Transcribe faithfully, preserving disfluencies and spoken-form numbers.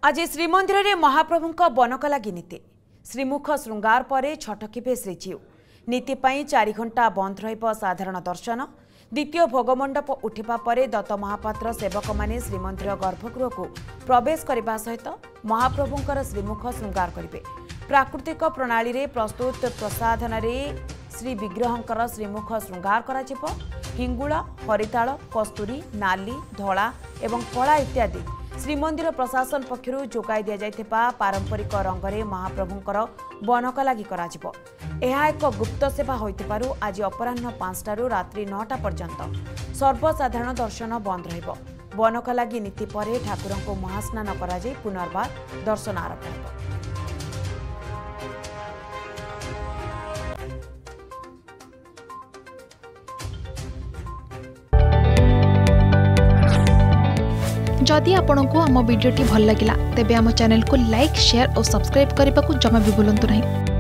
आज श्रीमंदिर में महाप्रभु बनका लगी नीति श्रीमुख श्रृंगार पर छठ केवे श्रीजीउ नीति चारि घंटा बंद रधारण दर्शन द्वितीय भोगमंडप उठा पर दत्त महापात्र सेवक माने श्रीमंदिर गर्भगृह को प्रवेश करने सहित महाप्रभुंकर श्रीमुख श्रृंगार करेंगे। प्राकृतिक प्रणाली रे प्रस्तुत प्रसाधन श्री विग्रहंकर श्रीमुख श्रृंगार करा हिंगुला हरिताल कस्तूरी नाली धला एवं कला इत्यादि श्रीमंदिर प्रशासन पक्षरु जोगाई दिया जाइथिबा पारंपरिक रंगरे महाप्रभुंकर बनका लागि कराजिबो। एहा एक गुप्त सेवा होइतिबारु आज अपराह्न पांचटारु रात्रि नौटा पर्यंत सर्वसाधारण दर्शन बंद रहिबो। बनका लागि नीति परे ठाकुरंको महास्नान कराଯାଇ पुनर्बार दर्शन आरंभ हेबो। जदि आपंक आम भिडी भल लगा तेब आम चैनल को लाइक शेयर और सब्सक्राइब करने को जमा भी भूलु नहीं।